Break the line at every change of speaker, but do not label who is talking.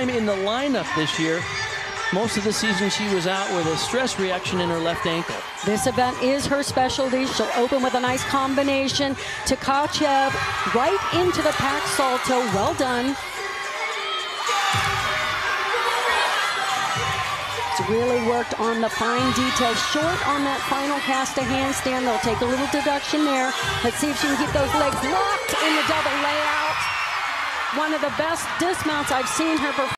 time in the lineup this year. Most of the season she was out with a stress reaction in her left ankle.
This event is her specialty. She'll open with a nice combination to Tkachev right into the pack salto. Well done. It's really worked on the fine details. Short on that final cast to handstand. They'll take a little deduction there. Let's see if she can keep those legs locked in the double layout. One of the best dismounts I've seen her perform.